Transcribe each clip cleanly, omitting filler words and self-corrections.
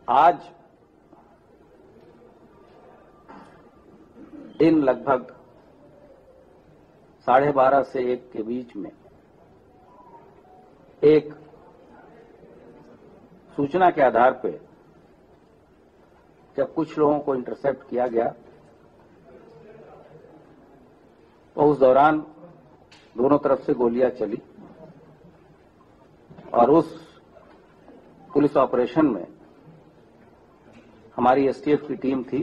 आज दिन लगभग 12:30 से 1 के बीच में एक सूचना के आधार पर जब कुछ लोगों को इंटरसेप्ट किया गया तो उस दौरान दोनों तरफ से गोलियां चली और उस पुलिस ऑपरेशन में हमारी एसटीएफ की टीम थी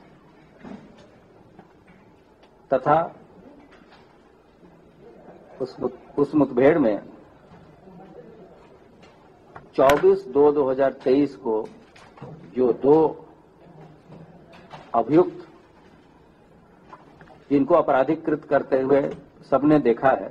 तथा उस मुठभेड़ में 24/2/2023 को जो 2 अभियुक्त जिनको अपराधीकृत करते हुए सबने देखा है,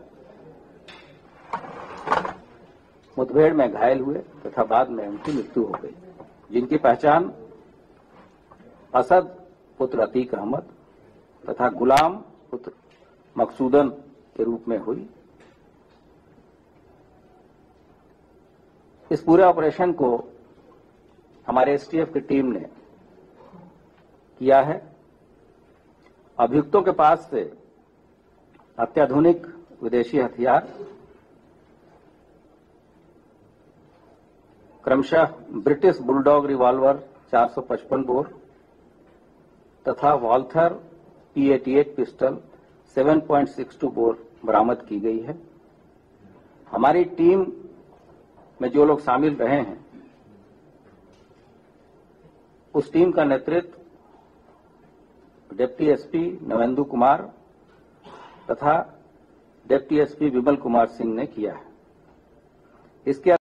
मुठभेड़ में घायल हुए तथा बाद में उनकी मृत्यु हो गई, जिनकी पहचान असद पुत्र अतीक अहमद तथा गुलाम पुत्र मकसूदन के रूप में हुई। इस पूरे ऑपरेशन को हमारे एसटीएफ की टीम ने किया है। अभियुक्तों के पास से अत्याधुनिक विदेशी हथियार क्रमशः ब्रिटिश बुलडॉग रिवॉल्वर 455 बोर तथा वॉल्थर P88 पिस्टल 7.62 बोर बरामद की गई है। हमारी टीम में जो लोग शामिल रहे हैं, उस टीम का नेतृत्व डिप्टी एसपी नवेंदु कुमार तथा डिप्टी एसपी विमल कुमार सिंह ने किया है। इसके